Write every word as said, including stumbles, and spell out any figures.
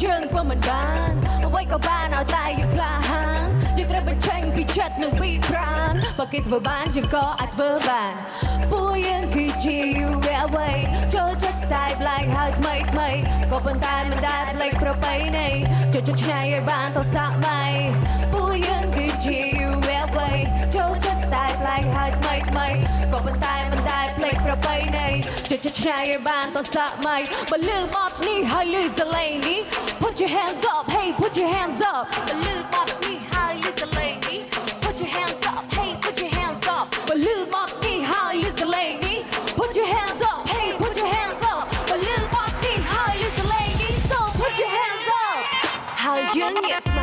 យើងធ្វើមិនបានអ្វីក៏បានឲ្យតែយើងក្លាហានយើងត្រូវបញ្ចេញពីចិត្តនិងពីប្រាណបើគេធ្វើបានយើងក៏អាចធ្វើបានពួកយើងគឺជាយុវវ័យចូលចិត្ត style like ហើយថ្មីថ្មីក៏ប៉ុន្តែមិនដែលផ្លេចប្រពៃណីចូលចិត្តឆ្នៃឲ្យបានទៅសម័យពួកយើងគឺជាយុវវ័យចូលចិត្ត style like ហើយថ្មីថ្មីក៏ប៉ុន្តែមិនដែលផ្លេចប្រពៃណីចូលចិត្តឆ្នៃឲ្យបានទៅសម័យបើលឺបទនេះហើយលឺសលេងនេះ Put your hands up hey put your hands up បើលឺបទនេះហើយលឺសលេងនេះ Put your hands up hey put your hands up បើលឺបទនេះហើយលឺសលេងនេះ Put your hands up hey put your hands up បើលឺបទនេះហើយលឺសលេងនេះ So put your hands up ហើយយើងនេះ